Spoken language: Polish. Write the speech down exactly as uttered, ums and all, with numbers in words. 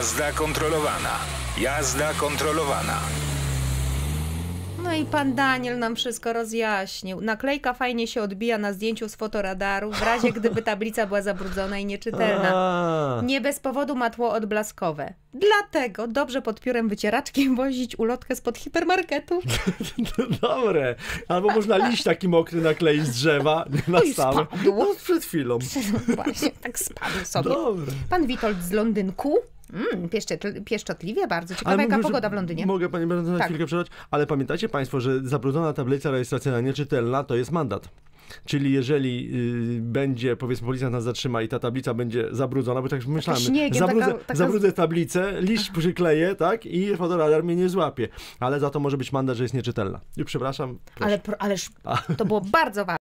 Jazda kontrolowana. Jazda kontrolowana. No i pan Daniel nam wszystko rozjaśnił. Naklejka fajnie się odbija na zdjęciu z fotoradaru, w razie gdyby tablica była zabrudzona i nieczytelna. A. Nie bez powodu ma tło odblaskowe. Dlatego dobrze pod piórem wycieraczkiem wozić ulotkę spod hipermarketu. Dobre. Albo można liść taki mokry nakleić z drzewa na Oj, stałe. spadł. No, przed chwilą. Właśnie, tak spadł sobie. Dobre. Pan Witold z Londynku. Mm, pieszczot- pieszczotliwie bardzo. Ciekawa jaka mówię, że- pogoda w Londynie. Mogę pani bardzo na Tak. chwilkę przerwać, ale pamiętacie państwo, że zabrudzona tablica rejestracyjna nieczytelna to jest mandat. Czyli jeżeli y, będzie, powiedzmy, policjant nas zatrzyma i ta tablica będzie zabrudzona, bo tak już myślałem, śniegiem, zabrudzę, taka- taka- zabrudzę tablicę, liść przykleję, tak, i fotoradar mnie nie złapie. Ale za to może być mandat, że jest nieczytelna. I przepraszam. Proszę. Ale, pro- ależ to było bardzo ważne.